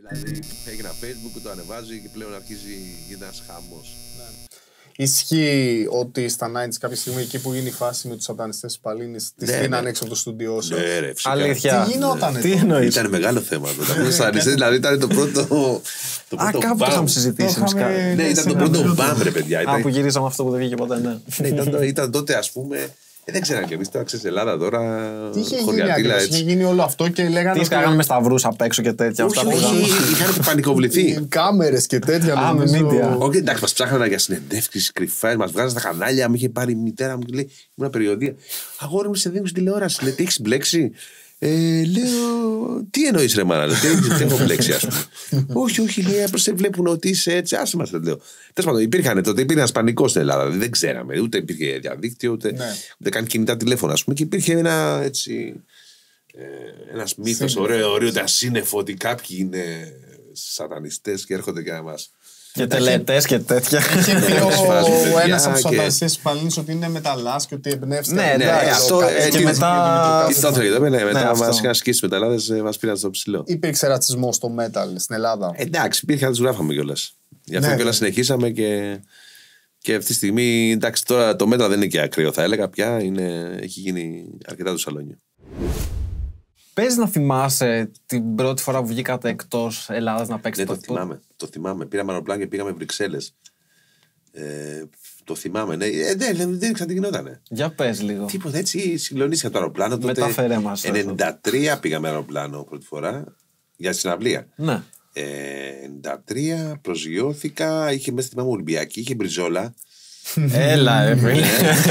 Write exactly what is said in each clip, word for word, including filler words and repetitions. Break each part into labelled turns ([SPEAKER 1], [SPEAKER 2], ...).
[SPEAKER 1] Δηλαδή έχει ένα Facebook, το ανεβάζει και πλέον αρχίζει ένας χαμός.
[SPEAKER 2] Ναι. Ισχύει ότι στα ενενήντα κάποια στιγμή εκεί που γίνει η φάση με τους σατανιστές της Παλίνης τη
[SPEAKER 1] Ναι,
[SPEAKER 2] στείναν
[SPEAKER 1] ναι.
[SPEAKER 2] έξω από το στούντιό σου?
[SPEAKER 1] Ναι, ρε, φυσικά.
[SPEAKER 3] Αλήθεια.
[SPEAKER 2] Τι γινότανε?
[SPEAKER 3] Τι
[SPEAKER 2] τότε?
[SPEAKER 3] εννοείς?
[SPEAKER 1] Ήταν μεγάλο θέμα. Το σατανιστές δηλαδή ήταν το πρώτο. Το
[SPEAKER 3] Α,
[SPEAKER 1] πρώτο
[SPEAKER 3] κάπου το
[SPEAKER 1] μπαμ.
[SPEAKER 3] είχαμε συζητήσει.
[SPEAKER 2] Το είχαμε-
[SPEAKER 3] εμείς.
[SPEAKER 1] Ναι,
[SPEAKER 2] Ναι,
[SPEAKER 1] ήταν
[SPEAKER 2] σε
[SPEAKER 1] το
[SPEAKER 2] ένα
[SPEAKER 1] πρώτο
[SPEAKER 2] βίντεο.
[SPEAKER 1] μπαμ, ρε παιδιά.
[SPEAKER 3] Α,
[SPEAKER 1] Ήταν-
[SPEAKER 3] που γυρίζαμε αυτό που δεν βγήκε ποτέ, ναι.
[SPEAKER 1] Ναι, ήταν, ήταν τότε, ας πούμε. Ε, δεν ξέραν κι εμείς τώρα, ξέρεις, Ελλάδα τώρα.
[SPEAKER 2] Τι είχε γίνει
[SPEAKER 1] χωριατήλα,
[SPEAKER 2] ακριβώς?
[SPEAKER 1] έτσι.
[SPEAKER 2] Είχε γίνει όλο αυτό και λέγανε.
[SPEAKER 3] Τι
[SPEAKER 2] ότι-
[SPEAKER 3] σκάγανε με σταυρούς απ' έξω και τέτοια.
[SPEAKER 1] Όχι,
[SPEAKER 3] Αυτά που
[SPEAKER 1] όχι,
[SPEAKER 3] είδαμε.
[SPEAKER 1] είχαν πανικοβληθεί.
[SPEAKER 2] Κάμερες και τέτοια.
[SPEAKER 3] Α, με
[SPEAKER 2] νομίζω.
[SPEAKER 3] media.
[SPEAKER 1] Όχι, εντάξει, μας ψάχνανε για συνεντεύξεις κρυφές, μας βγάζανε στα κανάλια. Μου είχε πάρει η μητέρα μου και λέει: ήμουν περιοδία. Αγόρι μου, σε δίνω στην τηλεόραση. Λέει: τι έχεις μπλέξει? Ε, λέω: τι εννοείς, ρε μάνα? Τι τι έχω μπλέξει, ας πούμε. Όχι, όχι, λέει: απλώς σε βλέπουν ότι είσαι έτσι. Άσε μας, λέω. Τέλος πάντων, υπήρχαν τότε, υπήρχε ένας πανικός στην Ελλάδα. Δεν ξέραμε, ούτε υπήρχε διαδίκτυο, ούτε,
[SPEAKER 2] Ναι.
[SPEAKER 1] ούτε καν κινητά τηλέφωνα, ας πούμε. Και υπήρχε ένα έτσι. Ε, ένας μύθος ωραίο, ωραίο, τα σύννεφο ότι κάποιοι είναι σατανιστές και έρχονται και να μας.
[SPEAKER 3] Και τελετές και τέτοια.
[SPEAKER 2] Είχε πει
[SPEAKER 1] Σφάζουν παιδιά
[SPEAKER 2] ο ένας από τους
[SPEAKER 1] και-
[SPEAKER 2] σατανιστές της Παλίνης ότι είναι μεταλλάς και ότι εμπνεύστηκε.
[SPEAKER 3] Ναι,
[SPEAKER 2] από
[SPEAKER 3] ναι,
[SPEAKER 2] το
[SPEAKER 1] ε,
[SPEAKER 2] άλλο
[SPEAKER 1] αυτό,
[SPEAKER 2] κάτι.
[SPEAKER 1] ε,
[SPEAKER 3] και
[SPEAKER 1] τι-
[SPEAKER 3] μετά-
[SPEAKER 1] Τι τότε εδώ, ναι, μετά
[SPEAKER 3] αυτό.
[SPEAKER 1] μας είχαν σκίσει μεταλλάδες, ε, μας πήραν στο ψηλό.
[SPEAKER 2] Υπήρξε ρατσισμό στο metal στην Ελλάδα?
[SPEAKER 1] Εντάξει, υπήρχε, να τους γράφαμε κιόλας. Γι' αυτό
[SPEAKER 2] Ναι,
[SPEAKER 1] κιόλας
[SPEAKER 2] ναι.
[SPEAKER 1] συνεχίσαμε και, και αυτή τη στιγμή, εντάξει, τώρα το μέτρα δεν είναι και ακραίο, θα έλεγα πια, είναι, έχει γίνει αρκετά το σαλόνιο.
[SPEAKER 3] Παίζει να θυμάσαι την πρώτη φορά που βγήκατε εκτός Ελλάδας να
[SPEAKER 1] Ναι,
[SPEAKER 3] παίξετε?
[SPEAKER 1] το θυμάμαι, το θυμάμαι. Πήραμε αεροπλάνο και πήγαμε Βρυξέλλες. Ε, το θυμάμαι, ναι. Ε, ναι, δεν, δεν ήξερα τι γινότανε.
[SPEAKER 3] Για πες λίγο.
[SPEAKER 1] Τίποτα έτσι, συγκλονίστηκα το αεροπλάνο. Τότε
[SPEAKER 3] Μετάφερέ μας.
[SPEAKER 1] ενενήντα τρία πήγαμε αεροπλάνο πρώτη φορά για συναυλία.
[SPEAKER 3] Ναι.
[SPEAKER 1] Ε, ενενήντα τρία προσγειώθηκα, είχε μέσα στη μαμά Ολυμπιακή, είχε μπριζόλα.
[SPEAKER 3] Έλα, ρε φίλε.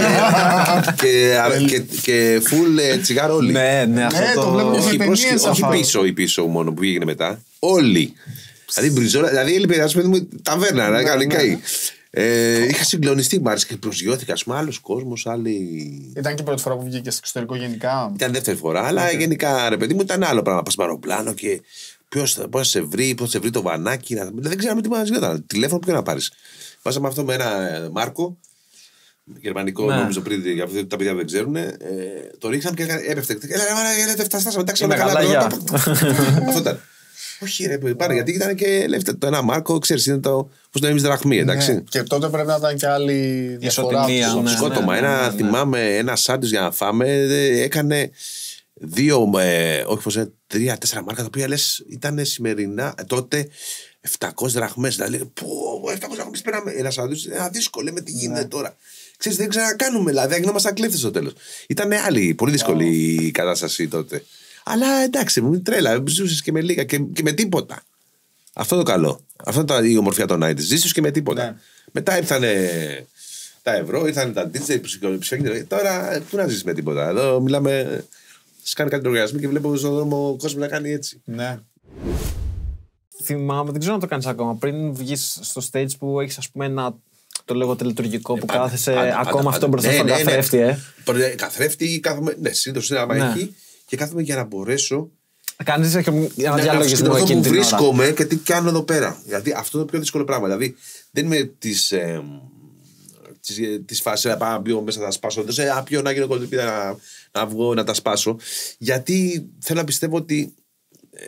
[SPEAKER 1] και, και, και full ε, τσιγάρο όλοι.
[SPEAKER 3] Ναι, ναι, αυτό
[SPEAKER 2] Ναι, το
[SPEAKER 3] το.
[SPEAKER 2] βλέπω σε
[SPEAKER 1] όχι,
[SPEAKER 2] ταινίες
[SPEAKER 1] πρόσχε- όχι
[SPEAKER 2] αυτό.
[SPEAKER 1] πίσω ή πίσω μόνο που πήγαινε μετά. Όλοι. Δηλαδή μπριζόλα, δηλαδή έλειπε, ας πούμε, ταβέρνα, να κάνει καεί. Ε, είχα συγκλονιστεί, μ' άρεσε και προσγειώθηκα. Ας πούμε, άλλος κόσμος, άλλοι.
[SPEAKER 2] Ήταν και η πρώτη φορά που βγήκε στο εξωτερικό γενικά?
[SPEAKER 1] Ήταν δεύτερη φορά, αλλά γενικά ρε παιδί μου ήταν άλλο πράγμα. Πας με αεροπλάνο και ποιος θα, πώς θα σε βρει, πώς θα σε βρει το βανάκι. Να... Δεν ξέραμε τι μας γινόταν. Τηλέφωνο ποιο να πάρεις. Πάσαμε αυτό με ένα ε, Μάρκο, γερμανικό,
[SPEAKER 3] Ναι.
[SPEAKER 1] νόμιζω πριν, για αυτό τα παιδιά δεν ξέρουν. Ε, το ρίξαμε και έκανε- έπεφτε. Έλα, ρε, μάνα, έλα, φτάσαμε, εντάξει,
[SPEAKER 3] Είναι
[SPEAKER 1] όλα
[SPEAKER 3] καλά, γεια.
[SPEAKER 1] Αυτό ήταν. Όχι, ρε, παιδί, πάρε, γιατί ήταν και λεφτά. Το ένα Μάρκο, ξέρεις, είναι το. Πώς το έμεινε δραχμή, εντάξει.
[SPEAKER 2] Ναι. Και τότε πρέπει να ήταν και άλλη διαφορά.
[SPEAKER 3] Ισοτιμία,
[SPEAKER 2] τους.
[SPEAKER 3] ναι.
[SPEAKER 1] Σκότωμα. Ένα,
[SPEAKER 3] ναι, ναι.
[SPEAKER 1] θυμάμαι, ένα σάντουιτ για να φάμε ε, έκανε δύο, ε, όχι πως είναι, τρία, τέσσερα μάρκα τα οποία λες ήταν σημερινά ε, τότε επτακόσιες δραχμές. Δηλαδή, πω, επτακόσιες δραχμές πέραμε. Ένα σάντουιτ, ένα δύσκολο, λέμε τι γίνεται τώρα. Ξέρεις, δεν ξέρω να κάνουμε, δηλαδή, γινόμασταν κλέφτες στο τέλος. Ήταν άλλη, πολύ δύσκολη η κατάσταση τότε. Αλλά εντάξει, μου τρέλα, ζούσες και με λίγα και, και με τίποτα. Αυτό το καλό. Αυτό ήταν η ομορφιά των ενενήντα. Ζήσεις και με τίποτα.
[SPEAKER 2] Ναι.
[SPEAKER 1] Μετά ήρθαν τα ευρώ, ήρθαν τα ντι τζέι, ψηφιακή. Τώρα πού να ζήσεις με τίποτα. Εδώ μιλάμε. Σκάνε κάτι λογαριασμό και βλέπω στον δρόμο ο κόσμος να κάνει έτσι.
[SPEAKER 2] Ναι.
[SPEAKER 3] Θυμάμαι, δεν ξέρω αν το κάνεις ακόμα. Πριν βγεις στο stage που έχεις, ας πούμε, ένα. Το λέγω τελετουργικό που
[SPEAKER 1] Πάντα,
[SPEAKER 3] κάθεσαι
[SPEAKER 1] πάντα,
[SPEAKER 3] ακόμα
[SPEAKER 1] πάντα,
[SPEAKER 3] αυτό
[SPEAKER 1] πάντα.
[SPEAKER 3] μπροστά
[SPEAKER 1] Ναι,
[SPEAKER 3] στον
[SPEAKER 1] ναι, ναι.
[SPEAKER 3] καθρέφτη, ε.
[SPEAKER 1] Προ- Καθρέφτη, κάθομαι. Ναι, συνήθως είναι άμα
[SPEAKER 3] Ναι.
[SPEAKER 1] έχει και κάθομαι για να μπορέσω
[SPEAKER 3] Κάνεις και ένα
[SPEAKER 1] να
[SPEAKER 3] διαλογισμό
[SPEAKER 1] συγκεντρωθώ
[SPEAKER 3] εκείνη
[SPEAKER 1] που
[SPEAKER 3] την ώρα.
[SPEAKER 1] βρίσκομαι και τι κάνω εδώ πέρα. Γιατί αυτό είναι το πιο δύσκολο πράγμα. Δηλαδή δεν είμαι τη. Ε, της, της φάσης να πάω να μπω μέσα να σπάσω. Δεν ξέρω, απιώ να γίνω κολυμπίδα να, να βγω να τα σπάσω. Γιατί θέλω να πιστεύω ότι ε,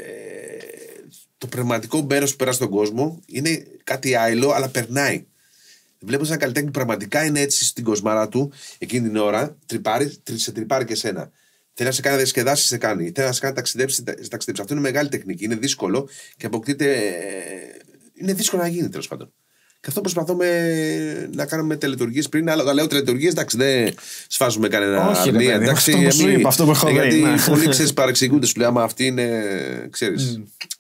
[SPEAKER 1] το πνευματικό μέρος που περάσει στον κόσμο είναι κάτι άλλο, αλλά περνάει. Βλέπω ένα καλλιτέχνη που πραγματικά είναι έτσι στην κοσμάρα του εκείνη την ώρα, τρυπάρει, τρι- σε τρυπάρει και εσένα. Θέλει να σε κάνει να διασκεδάσει, σε κάνει. Θέλει να σε κάνει να ταξιδέψει, σε ταξιδέψει. Αυτό είναι μεγάλη τεχνική. Είναι δύσκολο και αποκτείται. ε, Είναι δύσκολο να γίνει τέλος πάντων. Και αυτό προσπαθούμε να κάνουμε τελετουργίες πριν. Αλλά όταν λέω τελετουργίες, εντάξει, δεν σφάζουμε κανένα
[SPEAKER 3] Όχι, ρε
[SPEAKER 1] αρνία.
[SPEAKER 3] παιδί,
[SPEAKER 1] Εντάξει,
[SPEAKER 3] αυτό που σου
[SPEAKER 1] εμείς-
[SPEAKER 3] είπα, αυτό που έχω δει,
[SPEAKER 1] Γιατί
[SPEAKER 3] ναι.
[SPEAKER 1] πολλοί ξέρεις παρεξηγούνται, σου λέει, άμα αυτή είναι. Ξέρεις.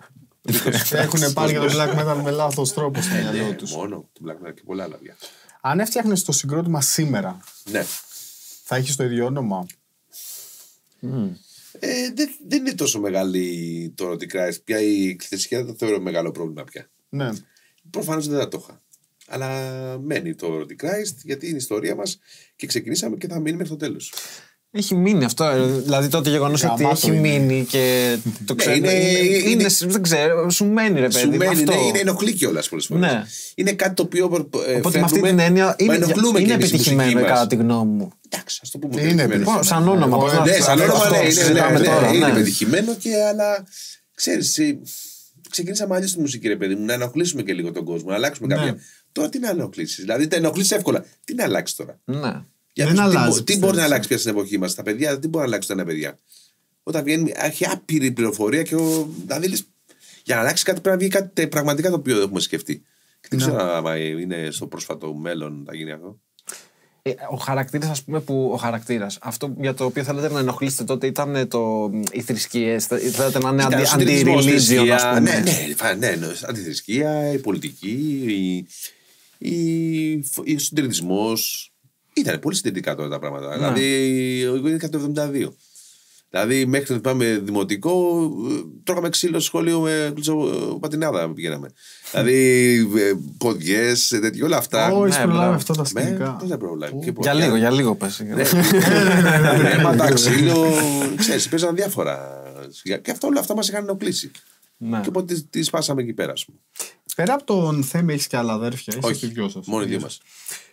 [SPEAKER 2] Έχουν πάρει για το black metal με λάθος τρόπο στο μυαλό
[SPEAKER 1] Ναι,
[SPEAKER 2] τους.
[SPEAKER 1] μόνο το Black Metal και πολλά άλλα. πια.
[SPEAKER 2] Αν έφτιαχνες το συγκρότημα σήμερα,
[SPEAKER 1] Ναι.
[SPEAKER 2] θα έχεις το ίδιο όνομα?
[SPEAKER 1] Ε, δεν, δεν είναι τόσο μεγάλη το ότι Christ. Πια η εκκλησία δεν το θεωρώ μεγάλο πρόβλημα πια.
[SPEAKER 2] Ναι.
[SPEAKER 1] Προφανώς δεν θα το είχα. Αλλά μένει το ότι Christ γιατί είναι η ιστορία μας και ξεκινήσαμε και θα μείνει μέχρι το τέλος.
[SPEAKER 3] Έχει μείνει αυτό. ε, Δηλαδή το γεγονός ότι
[SPEAKER 2] Γαμάτο
[SPEAKER 3] έχει
[SPEAKER 2] είναι.
[SPEAKER 3] μείνει και το ξέρω.
[SPEAKER 1] είναι-
[SPEAKER 3] είναι,
[SPEAKER 1] είναι-
[SPEAKER 3] είναι, δεν ξέρω, σου μένει ρε παιδί.
[SPEAKER 1] Σου
[SPEAKER 3] με
[SPEAKER 1] μένει,
[SPEAKER 3] αυτό.
[SPEAKER 1] ναι, είναι ενοχλεί κιόλας πολλές φορές.
[SPEAKER 3] Ναι.
[SPEAKER 1] Είναι κάτι το οποίο. ε,
[SPEAKER 3] Οπότε με αυτή
[SPEAKER 1] φέρνουμε,
[SPEAKER 3] την έννοια
[SPEAKER 1] μα
[SPEAKER 3] είναι,
[SPEAKER 1] ενοχλούμε κι
[SPEAKER 3] είναι
[SPEAKER 1] εμείς η
[SPEAKER 3] επιτυχημένο
[SPEAKER 1] μουσική μας.
[SPEAKER 3] κατά τη γνώμη μου.
[SPEAKER 1] Εντάξει, ας το πούμε.
[SPEAKER 2] Είναι
[SPEAKER 1] πετυχημένο.
[SPEAKER 2] επιτυχημένο.
[SPEAKER 3] Σαν όνομα,
[SPEAKER 2] Εγώ,
[SPEAKER 3] πώς να-
[SPEAKER 1] Ναι, σαν
[SPEAKER 3] αυτό
[SPEAKER 1] όνομα ναι, είναι, ναι,
[SPEAKER 3] συζητάμε
[SPEAKER 1] ναι,
[SPEAKER 3] τώρα,
[SPEAKER 1] είναι
[SPEAKER 3] ναι.
[SPEAKER 1] πετυχημένο και αλλά ξέρεις, ε, ξεκινήσαμε αλλιώς τη μουσική, ρε παιδί μου, να ενοχλήσουμε και λίγο τον κόσμο, να αλλάξουμε κάποια. Τώρα τι να ενοχλήσει. Δηλαδή, τα ενοχλήσει εύκολα. Τι να αλλάξει τώρα.
[SPEAKER 3] Ναι.
[SPEAKER 1] Για
[SPEAKER 2] δεν
[SPEAKER 1] τους,
[SPEAKER 2] αλλάζει,
[SPEAKER 1] τι, τι μπορεί να αλλάξει πια στην εποχή μας. Τα παιδιά τι μπορεί να αλλάξει τα νέα παιδιά. Όταν βγαίνει, έχει άπειρη πληροφορία και ο, δηλαδή, λες, για να αλλάξει κάτι πρέπει να βγει κάτι πραγματικά το οποίο δεν έχουμε σκεφτεί. Και δεν ξέρω αν είναι στο πρόσφατο μέλλον να γίνει αυτό.
[SPEAKER 3] Ο χαρακτήρας, ας πούμε, που ο χαρακτήρας, αυτό για το οποίο θέλετε να ενοχλήσετε τότε ήταν το, οι θρησκείες. Θέλετε να είναι αντι-religion, ας πούμε.
[SPEAKER 1] Ναι, ναι, ναι, ναι, αντιθρησκεία, η πολιτική, η, η, ο συντηρητισμός. Ήταν πολύ συντηρητικά τώρα τα πράγματα. Ναι. Δηλαδή, εγώ είναι το εβδομήντα δύο. Δηλαδή, μέχρι να πάμε δημοτικό, τρώγαμε ξύλο στο σχολείο με κλουτσοπατινάδα που πηγαίναμε. Δηλαδή, ποδιές, τέτοια, όλα αυτά.
[SPEAKER 2] Όχι, προλάβαμε αυτά τα σκηνικά.
[SPEAKER 1] Δεν προλάβαμε.
[SPEAKER 3] Για λίγο, για λίγο πες.
[SPEAKER 1] Ρέματα, ξύλο, ξέρεις, παίζαν διάφορα. Και αυτό όλα αυτά μας είχαν ενοχλήσει. Και οπότε τη σπάσαμε εκεί πέρα.
[SPEAKER 2] Πέρα από τον Θέμη, έχεις και άλλα αδέρφια?
[SPEAKER 1] Όχι, μόνο οι δύο μας.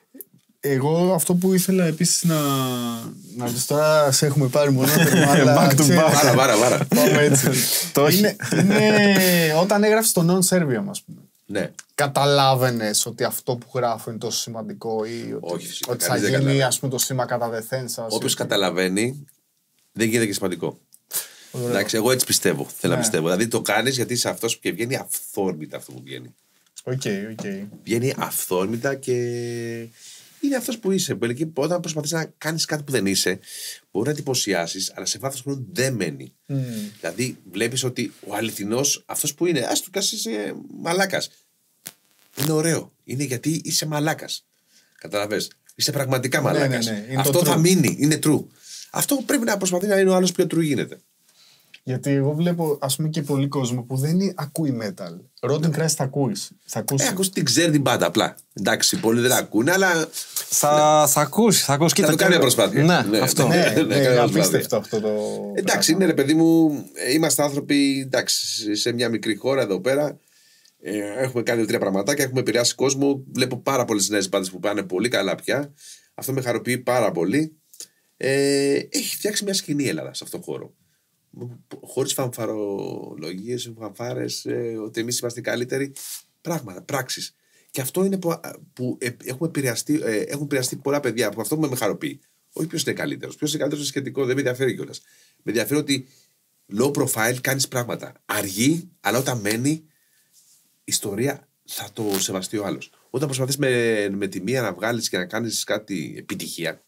[SPEAKER 2] Εγώ αυτό που ήθελα επίσης να. Να ρωτήσω, τώρα σε έχουμε πάρει μονότερμα.
[SPEAKER 3] Back to back.
[SPEAKER 1] Βάρα, βάρα, βάρα.
[SPEAKER 2] Πάμε έτσι. είναι, είναι όταν έγραψες το Non-Serviam, ας πούμε.
[SPEAKER 1] Ναι.
[SPEAKER 2] Καταλάβαινες ότι αυτό που γράφω είναι τόσο σημαντικό ή ότι,
[SPEAKER 1] όχι, φυσικά,
[SPEAKER 2] ότι θα γίνει, ας πούμε, το σήμα κατά δεθέν σας?
[SPEAKER 1] Όποιος καταλαβαίνει, δεν γίνεται και σημαντικό. Εντάξει, εγώ έτσι πιστεύω. Θέλω να πιστεύω. Δηλαδή το κάνεις γιατί είσαι αυτός που βγαίνει αυθόρμητα αυτό που βγαίνει.
[SPEAKER 2] Οκ, οκ.
[SPEAKER 1] Βγαίνει αυθόρμητα και είναι αυτός που είσαι. Όταν προσπαθείς να κάνεις κάτι που δεν είσαι, μπορεί να εντυπωσιάσεις, αλλά σε βάθος χρόνου δεν μένει. Mm. Δηλαδή βλέπεις ότι ο αληθινός, αυτός που είναι, ας του κάτσεις είσαι μαλάκας. Είναι ωραίο. Είναι γιατί είσαι μαλάκας. Καταλαβες. Είσαι πραγματικά μαλάκας.
[SPEAKER 2] Ναι, ναι, ναι.
[SPEAKER 1] Αυτό θα μείνει. Είναι true. Αυτό πρέπει να προσπαθεί να είναι ο άλλος πιο true γίνεται.
[SPEAKER 2] Γιατί εγώ βλέπω, ας πούμε, και πολύ κόσμο που δεν ακούει metal. Rotten Christ θα ακούεις. Θα ακούσει.
[SPEAKER 1] Ε, ακούσει την ξέρει την πάντα απλά. Εντάξει, πολλοί δεν ακούνε, αλλά.
[SPEAKER 3] Θα, θα ακούσει, θα ακούσει.
[SPEAKER 1] Θα το κάνει μια προσπάθεια.
[SPEAKER 3] Ναι,
[SPEAKER 1] ναι,
[SPEAKER 3] αυτό.
[SPEAKER 2] Ναι, ναι, ναι, απίστευτο αυτό το.
[SPEAKER 1] Εντάξει, είναι ρε παιδί μου, είμαστε άνθρωποι εντάξει, σε μια μικρή χώρα εδώ πέρα. Ε, έχουμε κάνει τρία πραγματάκια, έχουμε επηρεάσει κόσμο. Βλέπω πάρα πολλές νέες μπάντες που πάνε πολύ καλά πια. Αυτό με χαροποιεί πάρα πολύ. Ε, έχει φτιάξει μια σκηνή η Ελλάδα σε αυτόν τον χώρο. Χωρίς φανφαρολογίες, φανφάρες, ε, ότι εμείς είμαστε καλύτεροι. Πράγματα, πράξεις. Και αυτό είναι που, που ε, έχουμε επηρεαστεί, ε, έχουν επηρεαστεί πολλά παιδιά. Από αυτό που με χαροποιεί. Όχι ποιος είναι καλύτερος. Ποιος είναι καλύτερος είναι σχετικό, δεν με ενδιαφέρει κιόλας. Με ενδιαφέρει ότι low profile κάνεις πράγματα. Αργεί, αλλά όταν μένει, ιστορία θα το σεβαστεί ο άλλος. Όταν προσπαθείς με, με τη μία να βγάλεις και να κάνεις κάτι επιτυχία,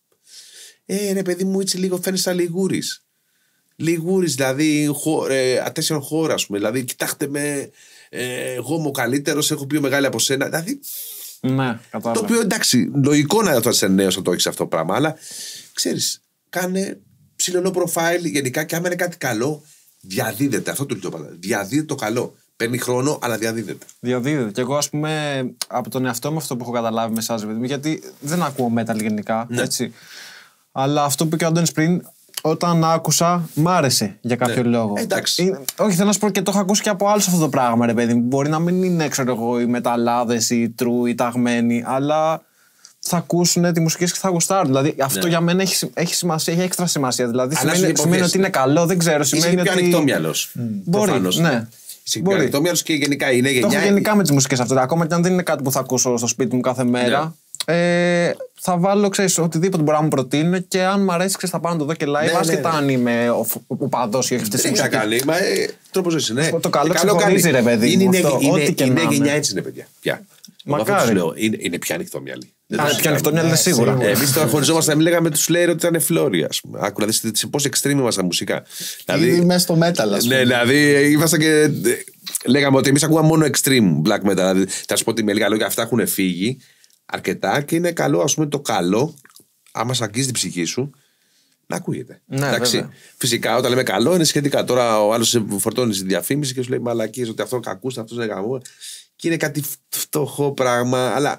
[SPEAKER 1] ε, ρε παιδί μου, έτσι λίγο φαίνεσαι σαν λιγούρης. Λιγούρης, δηλαδή ατέσσερον χώρα, ας πούμε. Δηλαδή, κοιτάξτε με, ε, εγώ είμαι ο καλύτερος, έχω πιο μεγάλη από σένα. Δηλαδή.
[SPEAKER 3] Ναι, κατάλαβα.
[SPEAKER 1] Το οποίο εντάξει, λογικό να το είσαι νέος να το έχεις αυτό το πράγμα, αλλά ξέρεις, κάνε ψηλό profile γενικά και άμα είναι κάτι καλό, διαδίδεται. Αυτό το λέω πάντα. Διαδίδεται το καλό. Παίρνει χρόνο, αλλά διαδίδεται.
[SPEAKER 3] Διαδίδεται. Και εγώ, ας πούμε, από τον εαυτό μου αυτό που έχω καταλάβει με εσάς, γιατί δεν ακούω metal γενικά. Ναι. Έτσι. Αλλά αυτό που είπε και ο Αντώνης πριν, όταν άκουσα, μ' άρεσε για κάποιο
[SPEAKER 1] ναι.
[SPEAKER 3] λόγο.
[SPEAKER 1] Εντάξει.
[SPEAKER 3] Είναι, όχι, θέλω να σου πω και το έχω ακούσει και από άλλους αυτό το πράγμα, ρε παιδί. Μπορεί να μην είναι, ξέρω εγώ, οι μεταλλάδες, οι true, οι ταγμένοι, αλλά θα ακούσουν τη μουσική και θα γουστάρουν. Δηλαδή, αυτό ναι. για μένα έχει, έχει σημασία, έχει έξτρα σημασία. Δηλαδή, σημαίνει, σημαίνει ότι είναι καλό, δεν ξέρω. Σημαίνει
[SPEAKER 1] είναι πιο
[SPEAKER 3] ότι.
[SPEAKER 1] ανοιχτό μυαλός.
[SPEAKER 3] Mm. Μπορεί. Ναι.
[SPEAKER 1] Πιο ανοιχτό μυαλός και γενικά είναι γενιά.
[SPEAKER 3] Το έχω γενικά με τις μουσικές αυτό. Ακόμα και αν δεν είναι κάτι που θα ακούσω στο σπίτι μου κάθε μέρα. Ναι. Ε, θα βάλω, ξέρεις, οτιδήποτε μπορεί να μου προτείνουν και αν μου αρέσει, ξέρεις, θα πάω να το δω και live. Ναι, ασχετά ναι, ναι. αν είμαι ο, ο παδός ή όχι αυτές τις μουσικές.
[SPEAKER 1] Δεν θα κάνει, ε, τρόπος ζωή είναι.
[SPEAKER 3] Το καλό ξεχωρίζει, ρε παιδί.
[SPEAKER 1] Είναι,
[SPEAKER 3] είναι,
[SPEAKER 1] αυτό, είναι,
[SPEAKER 3] ό,τι και
[SPEAKER 1] είναι
[SPEAKER 3] να
[SPEAKER 1] γενιά έτσι, είναι παιδιά. Πια.
[SPEAKER 3] Μακάρι.
[SPEAKER 1] Λέω, είναι, είναι πια ανοιχτό μυαλί.
[SPEAKER 3] Πια ανοιχτό μυαλί είναι σίγουρα.
[SPEAKER 1] Εμείς τώρα χωριζόμαστε, μην λέγαμε τους Slayer ότι ήταν φλόρια. Άκου να δεις πώς extreme ήμασταν μουσικά.
[SPEAKER 2] Δηλαδή μέσα στο metal, ας πούμε.
[SPEAKER 1] Ναι, δηλαδή ήμασταν και. Λέγαμε ότι εμείς ακούμε μόνο extreme black metal. Δηλαδή, θα σου πω ότι με λίγα λόγια αυτά έχουν φύγει αρκετά και είναι καλό, ας πούμε, το καλό, άμα σ' αγγίζει την ψυχή σου, να ακούγεται.
[SPEAKER 3] Ναι,
[SPEAKER 1] εντάξει. Φυσικά, όταν λέμε καλό, είναι σχετικά. Τώρα ο άλλος σε φορτώνει στη διαφήμιση και σου λέει μαλακίες, ότι αυτό κακούστε, αυτό είναι γαμό. Και είναι κάτι φτωχό πράγμα, αλλά.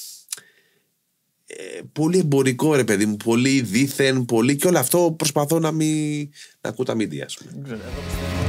[SPEAKER 1] Ε, πολύ εμπορικό, ρε παιδί μου. Πολύ δίθεν, πολύ. Και όλο αυτό προσπαθώ να μην. να ακούω τα μίντια, ας πούμε.